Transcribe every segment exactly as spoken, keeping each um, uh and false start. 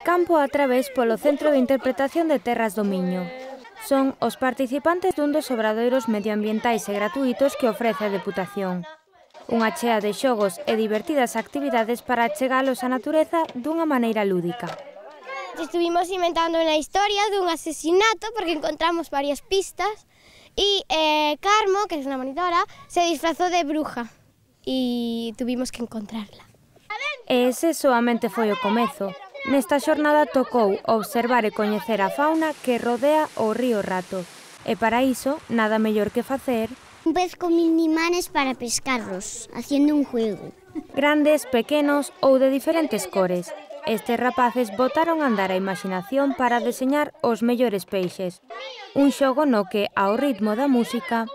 Campo a través polo Centro de Interpretación de Terras do Miño. Son os participantes dun dos obradoiros medioambientais e gratuítos que ofrece a Deputación. Unha chea de xogos e divertidas actividades para achegalos á natureza dunha maneira lúdica. Estuvimos inventando unha historia dun asesinato porque encontramos varias pistas e eh, Carmo, que é unha monitora, se disfrazou de bruja e tuvimos que encontrarla. E ese soamente foi o comezo. Nesta xornada tocou observar e coñecer a fauna que rodea o río Rato. E para iso, nada mellor que facer un pez con minimanes para pescarlos, haciendo un juego. Grandes, pequenos ou de diferentes cores. Estes rapaces botaron a andar a imaginación para deseñar os mellores peixes. Un xogo no que, ao ritmo da música,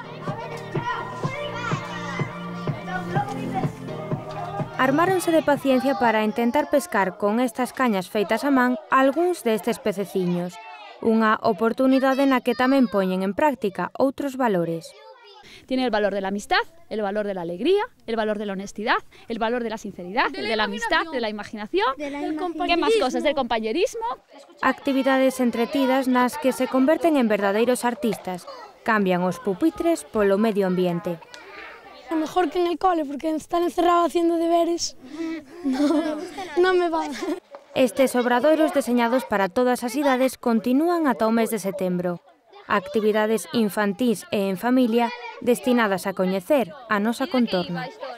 armáronse de paciencia para intentar pescar con estas cañas feitas a man algúns destes pececiños. Unha oportunidade na que tamén poñen en práctica outros valores. Tiene el valor de la amistad, el valor de la alegría, el valor de la honestidad, el valor de la sinceridad, de, de la amistad, de la imaginación, de la ¿qué más cosas? Del compañerismo. Actividades entretidas nas que se converten en verdadeiros artistas. Cambian os pupitres polo medio ambiente. Mejor que en el cole, porque estar encerrado haciendo deberes no, no me va. Estes obradoiros deseñados para todas as idades continúan ata o mes de setembro. Actividades infantís e en familia destinadas a coñecer a nosa contorna.